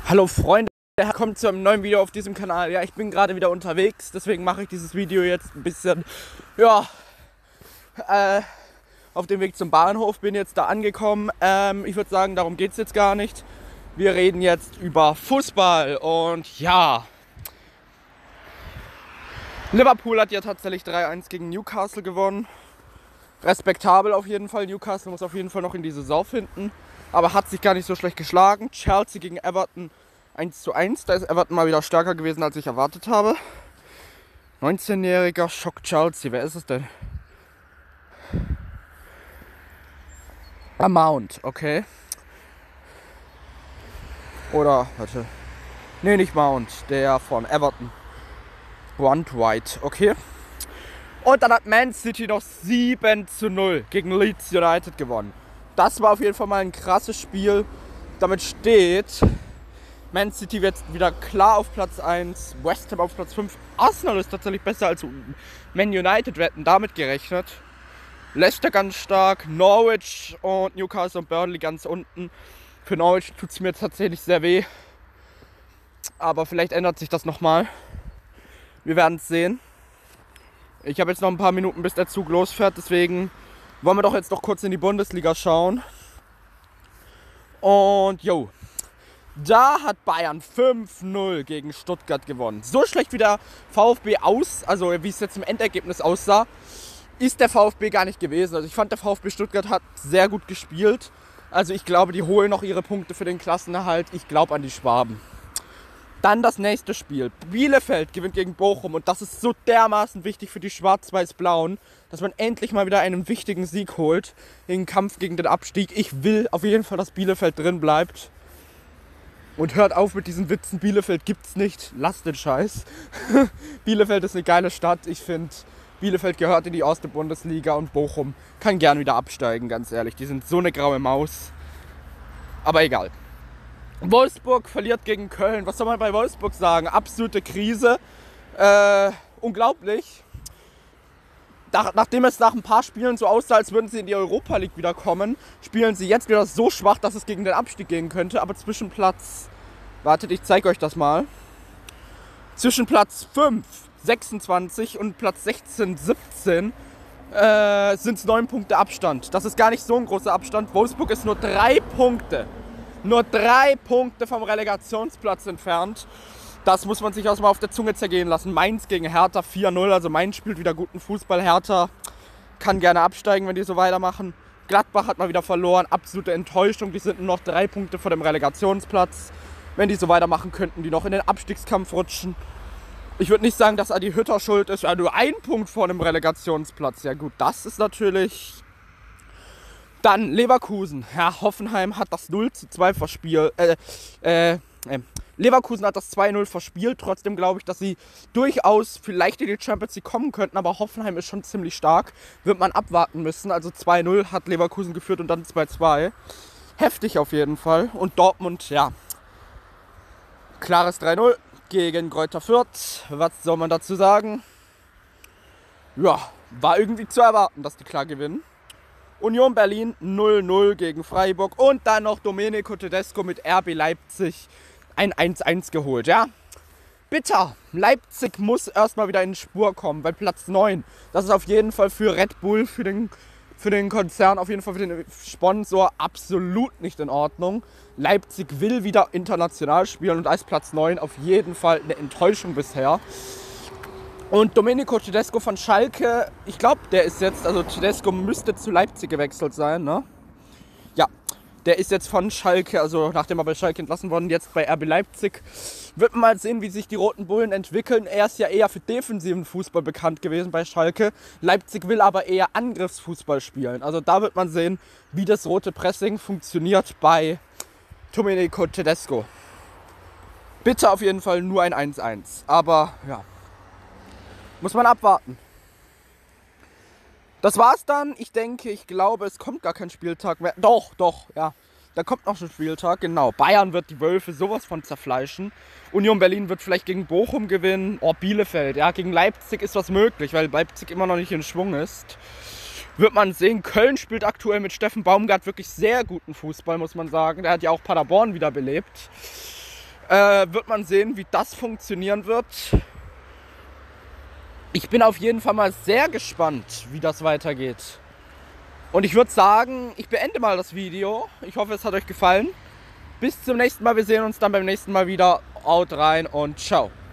Hallo Freunde, willkommen zu einem neuen Video auf diesem Kanal. Ja, ich bin gerade wieder unterwegs, deswegen mache ich dieses Video jetzt ein bisschen, auf dem Weg zum Bahnhof. Bin jetzt da angekommen. Ich würde sagen, darum geht es jetzt gar nicht. Wir reden jetzt über Fußball und ja, Liverpool hat ja tatsächlich 3-1 gegen Newcastle gewonnen. Respektabel auf jeden Fall. Newcastle muss auf jeden Fall noch in die Saison finden, aber hat sich gar nicht so schlecht geschlagen. Chelsea gegen Everton 1:1. Da ist Everton mal wieder stärker gewesen, als ich erwartet habe. 19-jähriger Schock Chelsea. Wer ist es denn? Mount, okay. Oder, warte. Nee, nicht Mount. Der von Everton. White, okay. Und dann hat Man City noch 7:0 gegen Leeds United gewonnen. Das war auf jeden Fall mal ein krasses Spiel. Damit steht Man City jetzt wieder klar auf Platz 1, West Ham auf Platz 5. Arsenal ist tatsächlich besser als Man United, wir hätten damit gerechnet. Leicester ganz stark, Norwich und Newcastle und Burnley ganz unten. Für Norwich tut es mir tatsächlich sehr weh. Aber vielleicht ändert sich das nochmal. Wir werden es sehen. Ich habe jetzt noch ein paar Minuten, bis der Zug losfährt, deswegen wollen wir doch jetzt noch kurz in die Bundesliga schauen. Und jo, da hat Bayern 5:0 gegen Stuttgart gewonnen. So schlecht wie der VfB also wie es jetzt im Endergebnis aussah, ist der VfB gar nicht gewesen. Also ich fand, der VfB Stuttgart hat sehr gut gespielt. Also ich glaube, die holen noch ihre Punkte für den Klassenerhalt. Ich glaube an die Schwaben. Dann das nächste Spiel. Bielefeld gewinnt gegen Bochum und das ist so dermaßen wichtig für die Schwarz-Weiß-Blauen, dass man endlich mal wieder einen wichtigen Sieg holt im Kampf gegen den Abstieg. Ich will auf jeden Fall, dass Bielefeld drin bleibt. Und hört auf mit diesen Witzen, Bielefeld gibt's nicht, lasst den Scheiß. Bielefeld ist eine geile Stadt, ich finde, Bielefeld gehört in die erste Bundesliga und Bochum kann gern wieder absteigen, ganz ehrlich. Die sind so eine graue Maus, aber egal. Wolfsburg verliert gegen Köln. Was soll man bei Wolfsburg sagen? Absolute Krise. Unglaublich. Nachdem es nach ein paar Spielen so aussah, als würden sie in die Europa League wieder kommen, spielen sie jetzt wieder so schwach, dass es gegen den Abstieg gehen könnte. Aber zwischen Platz, wartet, ich zeige euch das mal. Zwischen Platz 5, 26 und Platz 16, 17 sind es 9 Punkte Abstand. Das ist gar nicht so ein großer Abstand. Wolfsburg ist nur 3 Punkte. Nur 3 Punkte vom Relegationsplatz entfernt. Das muss man sich auch mal auf der Zunge zergehen lassen. Mainz gegen Hertha 4:0. Also Mainz spielt wieder guten Fußball. Hertha kann gerne absteigen, wenn die so weitermachen. Gladbach hat mal wieder verloren. Absolute Enttäuschung. Die sind nur noch 3 Punkte vor dem Relegationsplatz. Wenn die so weitermachen, könnten die noch in den Abstiegskampf rutschen. Ich würde nicht sagen, dass Adi Hütter schuld ist. Ja, nur 1 Punkt vor dem Relegationsplatz. Ja gut, das ist natürlich... Dann Leverkusen. Ja, Hoffenheim hat das 0:2 verspielt. Leverkusen hat das 2:0 verspielt. Trotzdem glaube ich, dass sie durchaus vielleicht in die Champions League kommen könnten. Aber Hoffenheim ist schon ziemlich stark. Wird man abwarten müssen. Also 2:0 hat Leverkusen geführt und dann 2:2. Heftig auf jeden Fall. Und Dortmund, ja. Klares 3:0 gegen Greuther Fürth. Was soll man dazu sagen? Ja, war irgendwie zu erwarten, dass die klar gewinnen. Union Berlin 0:0 gegen Freiburg und dann noch Domenico Tedesco mit RB Leipzig ein 1:1 geholt, ja. Bitter, Leipzig muss erstmal wieder in die Spur kommen, bei Platz 9. Das ist auf jeden Fall für Red Bull, für den Konzern, auf jeden Fall für den Sponsor absolut nicht in Ordnung. Leipzig will wieder international spielen und als Platz 9 auf jeden Fall eine Enttäuschung bisher. Und Domenico Tedesco von Schalke, ich glaube, der ist jetzt, also Tedesco müsste zu Leipzig gewechselt sein, ne? Ja, der ist jetzt von Schalke, also nachdem er bei Schalke entlassen worden, jetzt bei RB Leipzig. Wird man mal sehen, wie sich die Roten Bullen entwickeln. Er ist ja eher für defensiven Fußball bekannt gewesen bei Schalke. Leipzig will aber eher Angriffsfußball spielen. Also da wird man sehen, wie das rote Pressing funktioniert bei Domenico Tedesco. Bitte auf jeden Fall nur ein 1:1, aber ja. Muss man abwarten. Das war's dann. Ich glaube, es kommt gar kein Spieltag mehr. Doch, ja. Da kommt noch ein Spieltag, genau. Bayern wird die Wölfe sowas von zerfleischen. Union Berlin wird vielleicht gegen Bochum gewinnen. Oh, Bielefeld, ja, gegen Leipzig ist was möglich, weil Leipzig immer noch nicht in Schwung ist. Wird man sehen. Köln spielt aktuell mit Steffen Baumgart wirklich sehr guten Fußball, muss man sagen. Der hat ja auch Paderborn wiederbelebt. wird man sehen, wie das funktionieren wird. Ich bin auf jeden Fall mal sehr gespannt, wie das weitergeht. Und ich würde sagen, ich beende mal das Video. Ich hoffe, es hat euch gefallen. Bis zum nächsten Mal. Wir sehen uns dann beim nächsten Mal wieder. Haut rein und ciao.